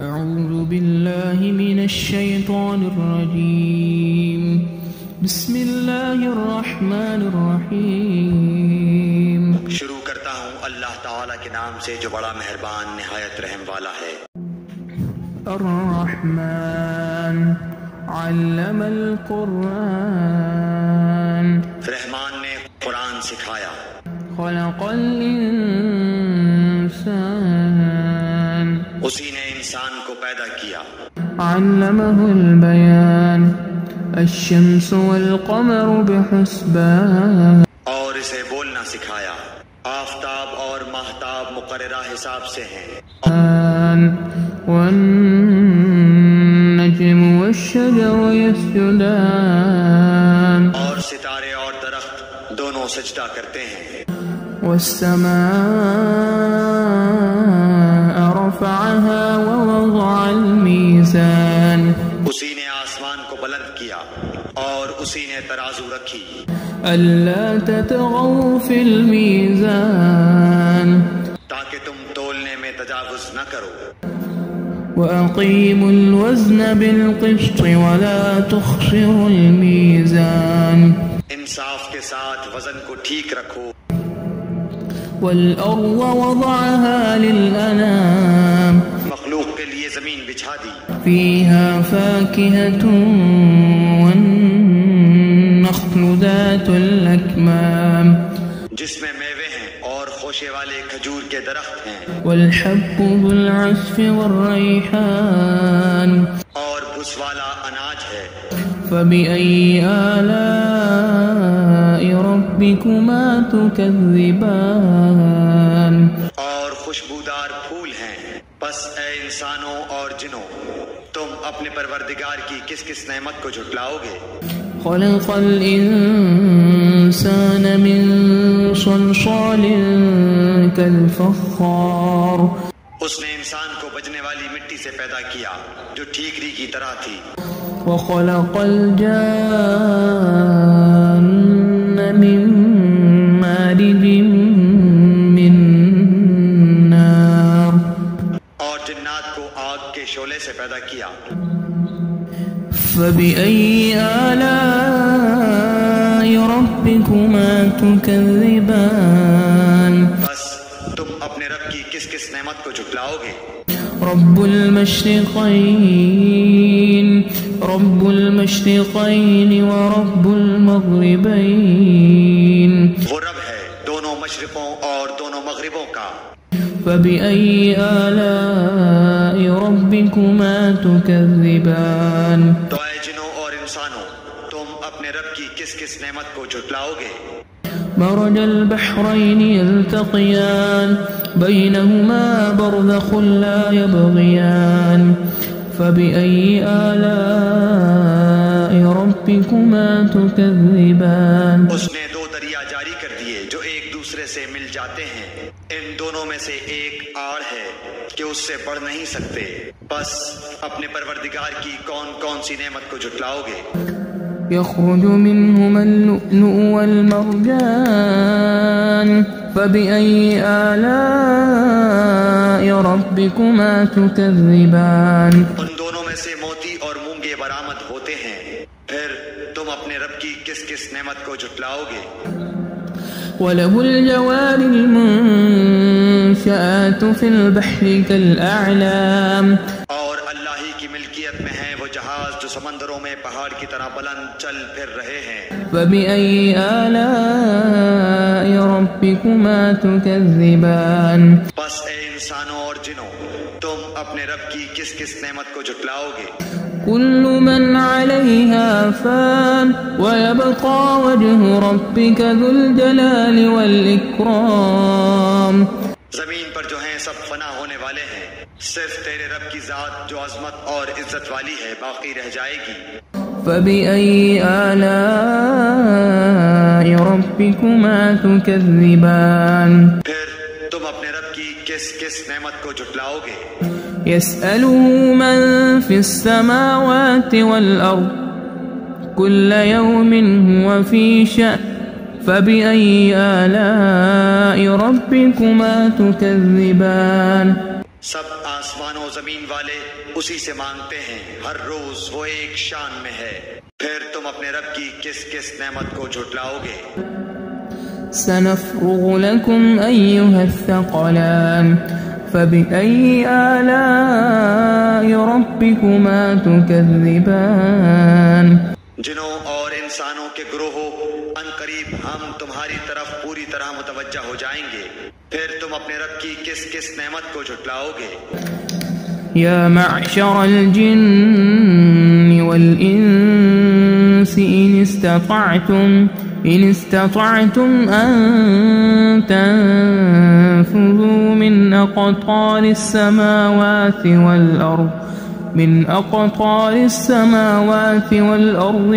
أعوذ بالله من الشيطان الرجيم بسم الله الرحمن الرحيم شروع کرتا ہوں اللہ تعالیٰ کے نام سے جو بڑا مہربان نہایت رحم والا ہے۔ الرحمن علم القرآن رحمان نے قرآن سکھایا۔ خلق الإنسان اسی نے انسان کو پیدا کیا۔ علمه البيان الشمس والقمر بحسبان اور اسے بولنا سکھایا۔ آفتاب اور ماہتاب مقررہ حساب سے ہیں۔ والنجم والشجر يسجدان اور ستارے اور درخت دونوں سجدہ کرتے ہیں۔ والسماء رفعها ووضع الميزان اسی نے آسمان کو بلند کیا اور اسی نے ترازو رکھی۔ ألا تطغوا في الميزان تاکہ تم تولنے میں تجاوز نہ کرو۔ وأقيموا الوزن بالقسط ولا تخسروا الميزان انصاف کے ساتھ وزن کو ٹھیک رکھو۔ والأرض وضعها للأنام مخلوق کے لیے زمین بچھا دی۔ فيها فاكهة والنخل ذات الأكمام جس میں میوے ہیں اور خوشے والے کھجور کے درخت ہیں۔ والحب ذو العصف والريحان اور بھس والا اناج ہے۔ فبأي آلاء ربكما تكذبان اور خوشبودار پھول ہیں۔ پس اے انسانوں اور جنوں تم اپنے پروردگار کی کس کس نعمت کو جھٹلاؤ گے؟ خلق الإنسان من صلصال كالفخار اس نے انسان کو بجنے والی مٹی سے پیدا کیا جو ٹھیکری کی طرح تھی۔ وخلق الجان من مارج من نار اور جنات کو آگ کے شعلے سے پیدا کیا۔ فبأي آلاء ربكما تكذبان بس تم اپنے رب کی کس کس نعمت کو جھٹلاؤ گے؟ رب المشرقين ورب المغربين وہ رب ہے دونوں مشرقوں اور دونوں مغربوں کا۔ فبأي آلاء ربكما تكذبان تو اے جنوں اور انسانوں تم اپنے رب کی کس کس نعمت کو جھٹلاؤ گے؟ مرج البحرين يلتقيان بينهما برزخ لا يبغيان فبأي آلاء ربكما تكذبان اس نے دو دریا جاری کر دیے جو ایک دوسرے سے مل جاتے ہیں۔ ان دونوں میں سے ایک آڑ ہے کہ اس سے بڑھ نہیں سکتے۔ بس اپنے پروردگار کی کون کون سی نعمت کو جھٹلاؤ گے؟ يخرج منهما اللؤلؤ والمرجان فبأي آلاء ربكما تكذبان ان دونوں میں سے موتی اور مونگے برآمد ہوتے ہیں۔ پھر تم اپنے رب کی کس کس نعمت کو جھٹلاؤ گے؟ وله الجوار المنشآت في البحر كالأعلام اور اللہ ہی کی ملکیت میں ہیں وہ جہاز جو سمندروں میں پہاڑ کی طرح بلند چل پھر رہے ہیں۔ فبأي آلاء ربكما تكذبان بس اے انسانوں اور جنوں تم اپنے رب کی کس کس نعمت کو جھٹلاؤ گے؟ كل من عليها فان ويبقى وجه ربك ذو الجلال والإكرام زمین پر جو ہیں سب فنا ہونے والے ہیں، صرف تیرے رب کی ذات جو عظمت اور عزت والی ہے باقی رہ جائے گی۔ فبأي آلاء ربكما تكذبان پھر تم اپنے رب کی کس کس نعمت کو جھٹلاؤ گے؟ يسأله من في السماوات والأرض كل يوم هو في شأن فبأي آلاء ربكما تكذبان سب آسمان و زمین والے اسی سے مانگتے ہیں، ہر روز وہ ایک شان میں ہے، پھر تم اپنے رب کی کس کس نعمت کو جھٹلاؤ گے؟ سنفرغ لكم أيها الثقلان فبأي آلاء ربكما تكذبان جنوں اور انسانوں کے گروہوں، ان قریب ہم تمہاری طرف پوری طرح متوجہ ہو جائیں گے، پھر تم اپنے رب کی کس کس نعمت کو جھٹلاؤ گے؟ یا معشر الجن والانس ان استطعتم ان تنفذوا من اقطار السماوات والارض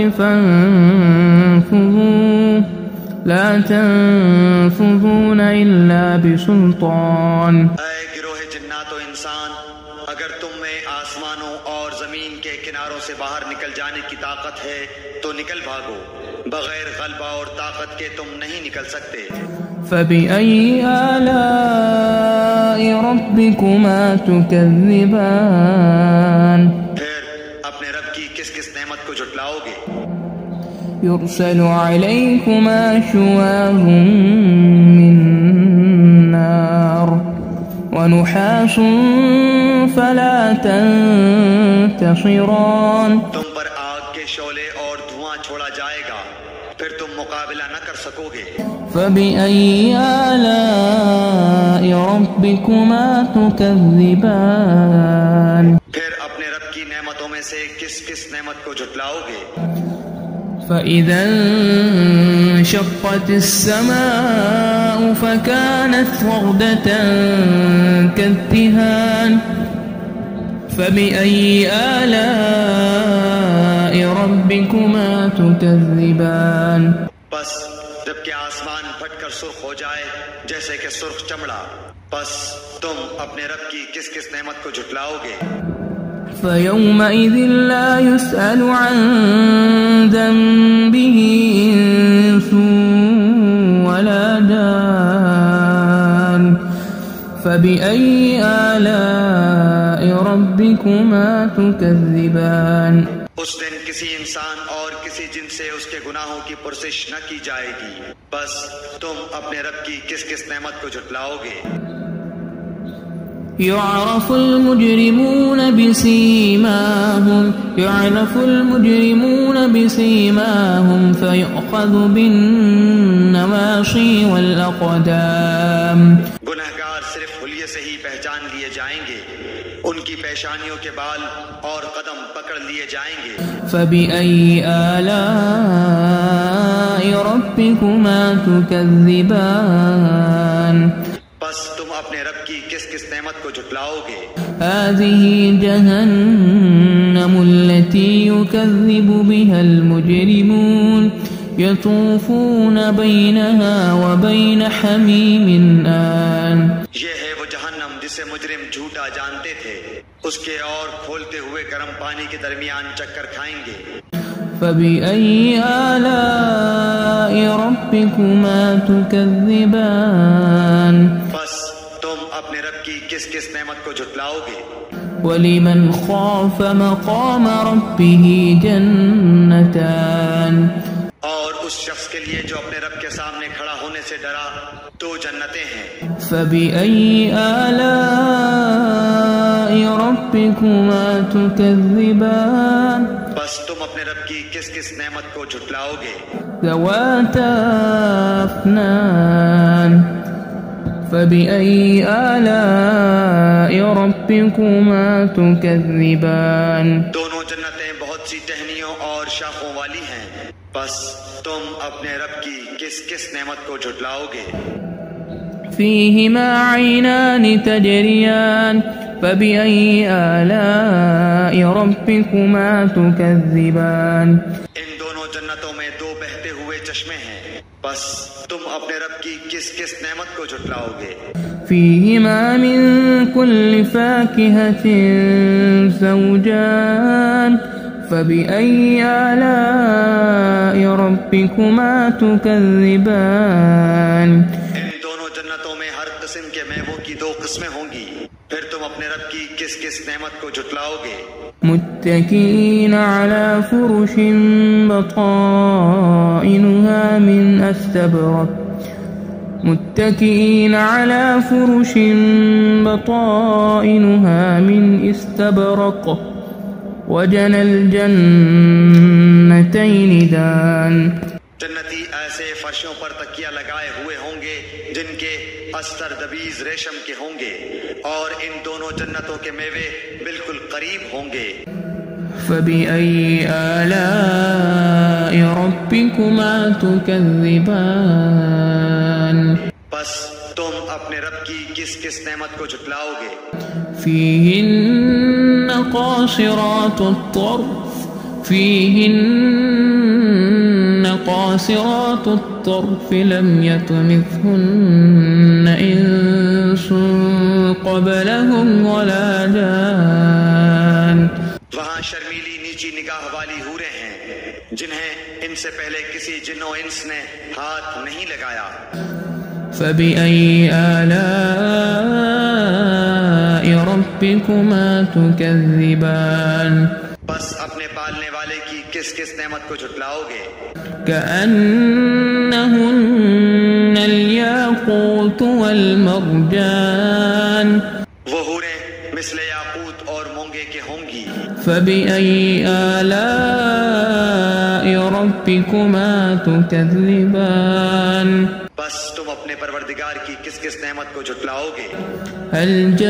فانفذوا لا تنفذون الا بسلطان۔ اے گروہ جنات و انسان، اگر تم میں آسمانوں اور زمین کے کناروں سے باہر نکل جانے کی طاقت ہے تو نکل بھاگو، بغیر غلبہ اور طاقت کے تم نہیں نکل سکتے۔ فبأي آلاء ربكما تكذبان پھر اپنے رب کی کس کس نعمت کو جھٹلاؤ گے؟ يرسل عليكما شواظ من نار ونحاس فلا تنتصران۔ تم پر آگ کے شعلے اور دھواں چھوڑا جائے گا، پھر تم مقابلہ نہ کر سکو گے۔ فبأي آلاء ربكما تكذبان پھر اپنے رب کی نعمتوں میں سے کس کس نعمت کو جھٹلاؤ گے؟ فإذا انشقت السماء فكانت وردة كالدهان فبأي آلاء ربكما تكذبان۔ بس جب کہ آسمان پھٹ کر سرخ ہو جائے جیسے کہ سرخ چمڑا، بس تم اپنے رب کی کس کس نعمت کو جھٹلاؤ گے؟ فيومئذ لا يسأل عن ذنبه إنس ولا جان فبأي آلاء ربكما تكذبان۔ اس دن کسی انسان اور کسی جن سے اس کے گناہوں کی پرسش نہ کی جائے گی، بس تم اپنے رب کی کس کس نعمت کو جھٹلاؤ گے؟ يعرف المجرمون بسيماهم فيؤخذ بالنواصي والأقدام۔ گنہگار صرف حلیے سے ہی پہچان لیے جائیں گے، ان کی پیشانیوں کے بال اور قدم پکڑ لیے جائیں گے۔ فبأي آلاء ربكما تكذبان۔ بس تم اپنے رب کی کس کس نعمت کو جھٹلاؤ گے؟ هذه جهنم التي يكذب بها المجرمون يطوفون بينها وبين حميم آن۔ یہ ہے وہ جہنم جسے مجرم جھوٹا جانتے تھے، اس کے اور کھولتے ہوئے گرم پانی کے درمیان چکر کھائیں گے۔ فبأي آلاء ربكما تكذبان۔ بس تم اپنے رب کی کس کس نعمت کو جھٹلاؤ گے؟ ولمن خاف مقام ربه جنتان۔ اور اس شخص کے لیے جو اپنے رب کے سامنے کھڑا ہونے سے ڈرا، دو جنتیں ہیں۔ فبأي آلاء ربكما تكذبان۔ بس تم اپنے رب کی کس کس نعمت کو جھٹلاؤ گے؟ ذواتا أفنان فبأي آلاء ربكما تكذبان۔ دونوں جنتیں بہت سی ٹہنیوں اور شاخوں والی ہیں، بس تم اپنے رب کی کس کس نعمت کو جھٹلاؤ گے؟ فيهما عينان تجريان فبأي آلاء ربكما تكذبان۔ ان دونوں جنتوں میں دو بہتے ہوئے چشمے ہیں، بس تم اپنے رب کی کس کس نعمت کو جھٹلاؤ گے؟ فيهما من كل فاكهة زوجان فبأي آلاء ربكما تكذبان۔ ان دونوں جنتوں میں ہر قسم کے میووں کی دو قسمیں ہوں گی، پھر تم اپنے رب کی کس کس نعمت کو جھٹلاؤ گے؟ متكئين على فرش بطائنها من استبرق متكئين على فرش بطائنها من استبرق وجنى الجنتين دان. جنتی ایسے فرشوں پر تکیہ لگائے ہوئے ہوں گے جن کے استر دبیز ریشم کے ہوں گے، اور ان دونوں جنتوں کے میوے بالکل قریب ہوں گے. فبأي آلاء ربكما تكذبان. بس تم اپنے رب کی کس کس نعمت کو جھٹلاؤ گے؟ فيهن قاصرات الطرف قاصرات الطرف لم يطمثهن إنس قبلهم ولا جان. وہاں شرمیلی نیچی نگاہ والی حوریں ہیں جنہیں ان سے پہلے کسی جن و انس نے ہاتھ نہیں لگایا. فبأي آلاء ربكما تكذبان. بس اپنے پالنے والے کی کس کس نعمت کو جھٹلاؤ گے؟ كأنهن الياقوت والمرجان. وہ حوریں مثل یاقوت اور مونگے کے ہوں گی. فبأي آلاء ربكما تكذبان. بس تم اپنے پروردگار کی کس کس نعمت کو جھٹلاؤ گے؟ هل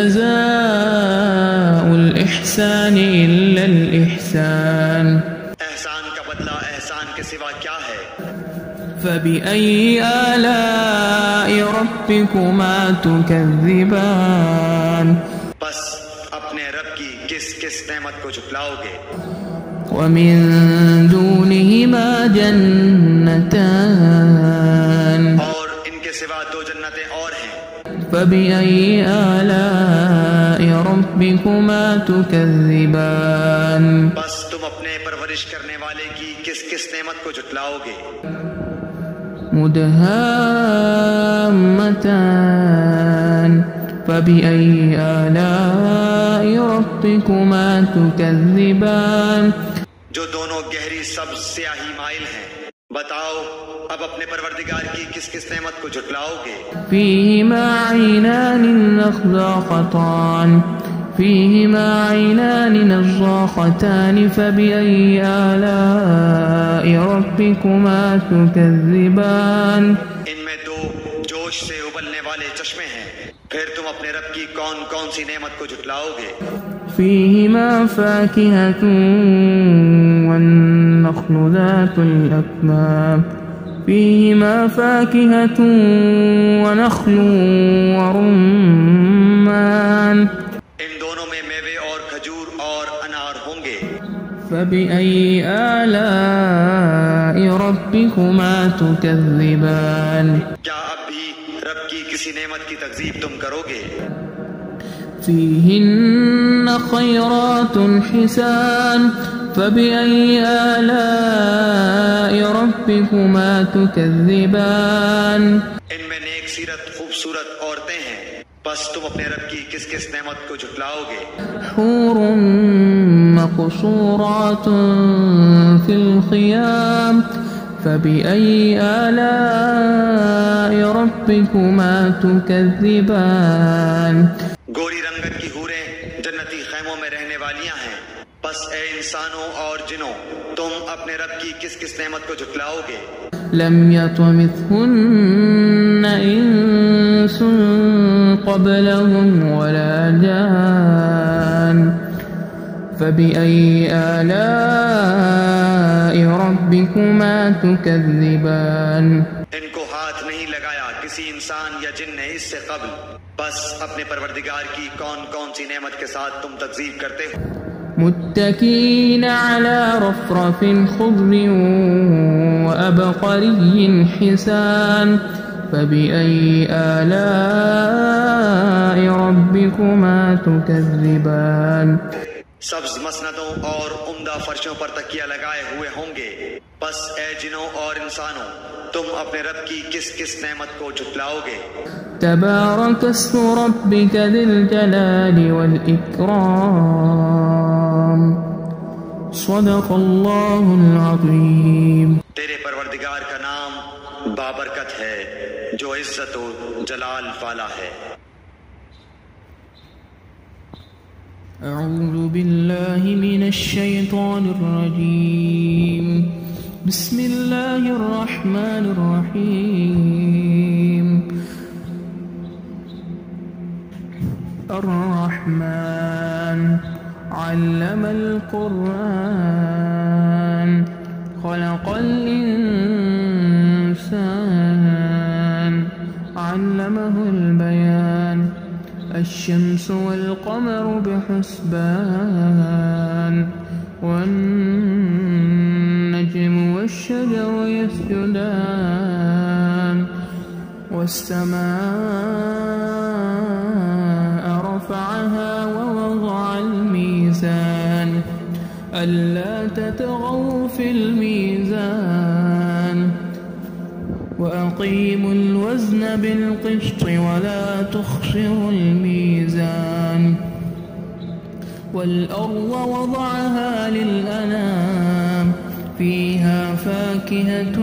جزاء الإحسان إلا الإحسان. احسان کا بدلہ احسان کے سوا کیا ہے؟ فبأي آلاء ربكما تكذبان. بس اپنے رب کی کس کس نعمت کو جھٹلاؤ گے؟ ومن دونهما جنتان. اور ان کے سوا دو جنتیں اور ہیں. فبأي آلاء ربكما تكذبان. بس تم اپنے پرورش کرنے والے کی کس کس نعمت کو جھٹلاؤ گے؟ مدهامتان. فبأي آلاء ربكما تكذبان. جو دونوں گہری سبز سیاہی مائل ہیں. بتاؤ اب اپنے پروردگار کی کس کس نعمت کو جھٹلاؤ گے؟ فيهما عينان نضاختان. فيهما عينان نضاختان. فبأي آلاء ربكما تكذبان. ان میں دو جوش سے ابلنے والے چشمے ہیں. پھر تم اپنے رب کی کون کون سی نعمت کو جھٹلاؤ گے؟ فيهما فاكهة والنخل ذات الأكمام. فيهما فاكهة ونخل ورمان. ان دونوں میں میوے اور کھجور اور انار ہوں گے. فبأي آلاء ربكما تكذبان. کیا اب بھی رب کی کسی نعمت کی تکذیب تم کرو گے؟ فيهن خيرات حسان. فبأي آلاء ربكما تكذبان. ان میں نیک سیرت خوبصورت عورتیں ہیں. بس تم اپنے رب کی کس کس نعمت کو جھٹلاؤ گے؟ حور مقصورات في الخيام. فبأي آلاء ربكما تكذبان. گوری رنگت کی حوریں جنتی خیموں میں رہنے والیاں ہیں. بس اے انسانوں اور جنوں تم اپنے رب کی کس کس نعمت کو جھٹلاؤ گے؟ لم يطمثهن إنس قبلهم ولا جان. فبأي آلاء ربكما تكذبان. ان کو ہاتھ نہیں لگایا کسی انسان یا جن نے اس سے قبل. بس اپنے پروردگار کی کون کون سی نعمت کے ساتھ تم تکذیب کرتے ہو؟ متكئين على رفرف خضر وأبقري حسان. فبأي آلاء ربكما تكذبان. सब्ज मसनदों और उम्दा फर्शों पर तकिया लगाए हुए होंगे। बस ए जिनों और इंसानों, तुम अपने रब की किस किस नेमत को झुटलाओगे। तबारक अस्मु रब्बिका ज़िल जलाली वल इकराम। सदक़ल्लाहुल अज़ीम। तेरे परवरदिगार का नाम बाबरकत है जो इज्जत और जलाल वाला है। अऊज़ु बिल्लाहि मिनश शैतानिर रजीम। बिस्मिल्लाहिर रहमानिर रहीम। अर्रहमान अल्लमल क़ुरआन खलक़ल इंसान अल्लमहुल बयान। الشمس والقمر بحسبان والنجم والشجر يسجدان والسماء رفعها ووضع الميزان ألا تطغوا في الميزان وأقيموا الوزن بالقسط ولا تخسروا الميزان والأرض وضعها للأنام فيها فاكهة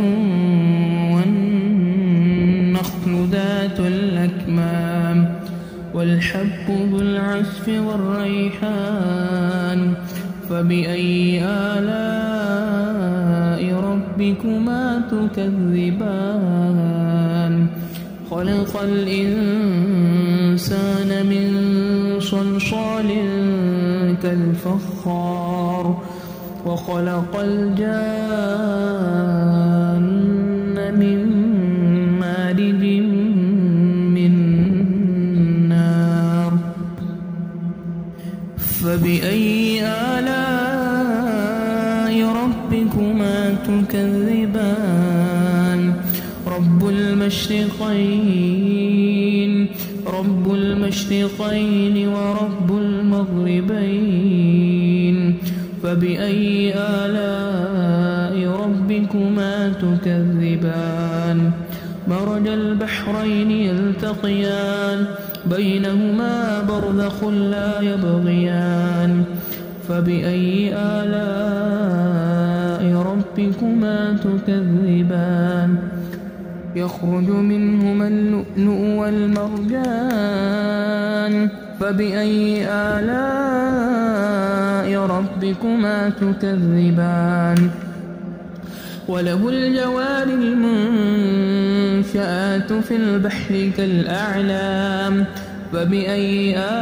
والنخل ذات الأكمام والحب ذو العصف والريحان فبأي آلاء ربكما تكذبان خلق الإنسان من صلصال كالفخار وخلق الجان من مارج من نار فبأي آلاء ربكما تكذبان رب المشرقين ورب المغربين فبأي آلاء ربكما تكذبان مرج البحرين يلتقيان بينهما برزخ لا يبغيان فبأي آلاء ربكما تكذبان يخرج منهما اللؤلؤ والمرجان فبأي آلاء ربكما تكذبان وله الجوار المنشآت في البحر كالأعلام فبأي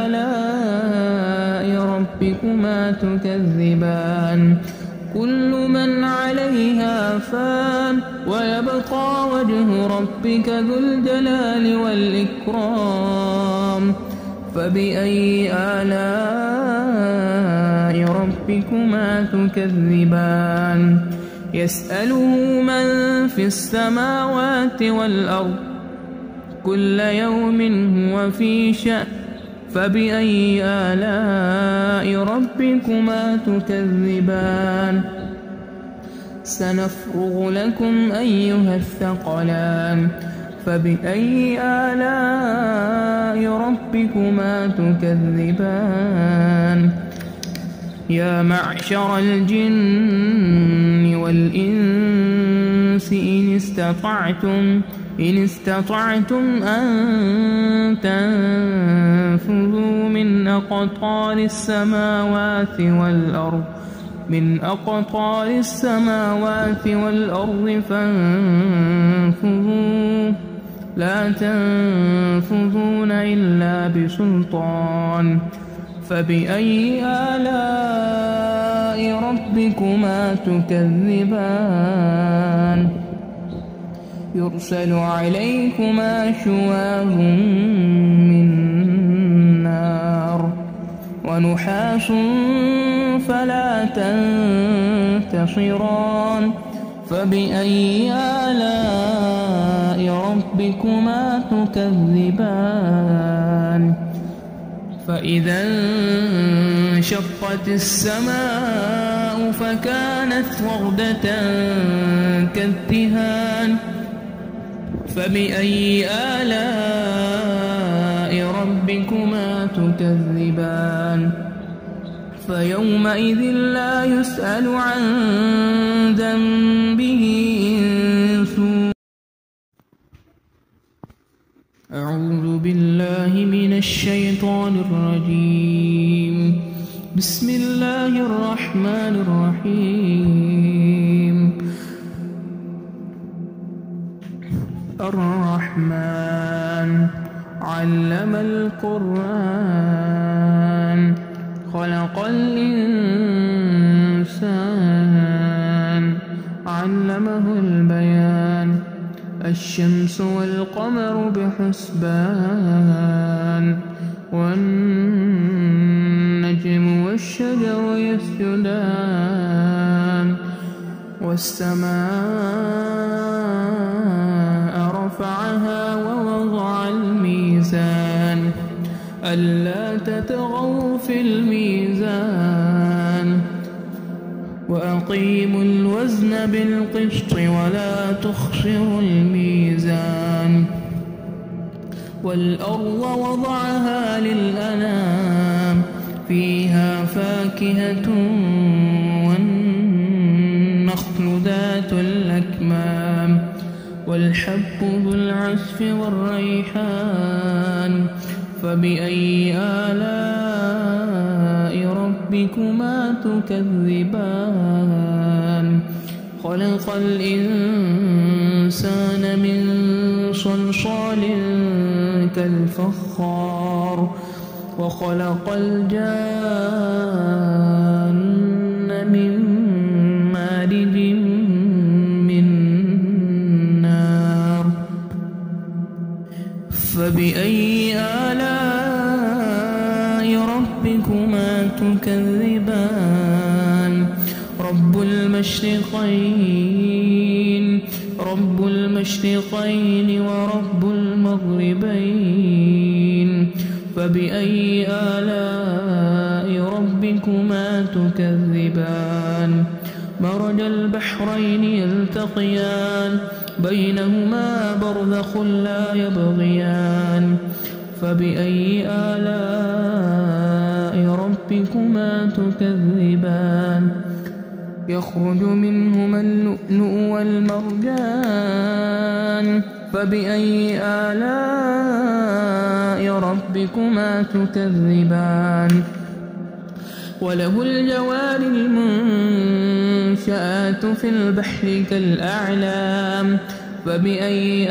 آلاء ربكما تكذبان كل من عليها فان ويبقى وجه ربك ذو الجلال والإكرام فبأي آلاء ربكما تكذبان يسأله من في السماوات والأرض كل يوم هو في شأن فبأي آلاء ربكما تكذبان سنفرغ لكم أيها الثقلان فبأي آلاء ربكما تكذبان يا معشر الجن والإنس إن استطعتم أن تنفذوا من أقطار السماوات والأرض فانفذوا لا تنفذون إلا بسلطان فبأي آلاء ربكما تكذبان يرسل عليكما شواظ من نار ونحاس فلا تنتصران فبأي آلاء ربكما تكذبان فإذا انشقت السماء فكانت وردة كالدهان فبأي آلاء ربكما تكذبان فيومئذ لا يسأل عن ذنبه إنس. أعوذ بالله من الشيطان الرجيم. بسم الله الرحمن الرحيم. الرحمن علم القرآن خلق الإنسان علمه البيان الشمس والقمر بحسبان والنجم والشجر يسجدان والسماء رفعها ووضع الميزان ألا تطغوا في الميزان وأقيموا الوزن بالقسط ولا تخسروا الميزان والأرض وضعها للأنام فيها فاكهة والنخل ذات الأكمام والحب ذو العصف والريحان فبأي آلاء ربكما تكذبان خلق الإنسان من صلصال كالفخار وخلق الجان من مارج من نار فبأي آلاء ربكما تكذبان رب المشرقين ورب المغربين فبأي آلاء ربكما تكذبان مرج البحرين يلتقيان بينهما برزخ لا يبغيان فبأي آلاء ربكما تكذبان يخرج منهما اللؤلؤ والمرجان فبأي آلاء ربكما تكذبان وله الجوار المنشآت في البحر كالأعلام فبأي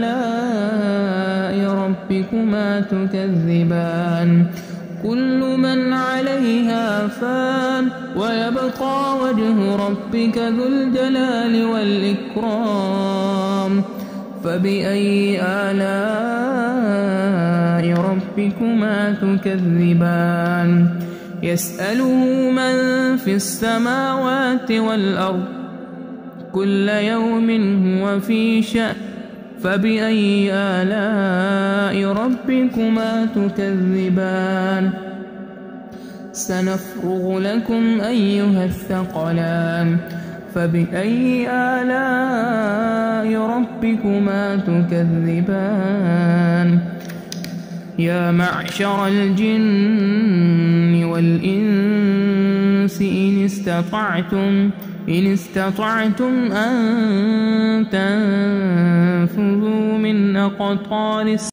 آلاء ربكما تكذبان كل من عليها فان ويبقى وجه ربك ذو الجلال والإكرام فبأي آلاء ربكما تكذبان يسأله من في السماوات والأرض كل يوم هو في شأن فبأي آلاء ربكما تكذبان سنفرغ لكم أيها الثقلان فبأي آلاء ربكما تكذبان يا معشر الجن والإنس إن استطعتم أن تنفذوا من أقطار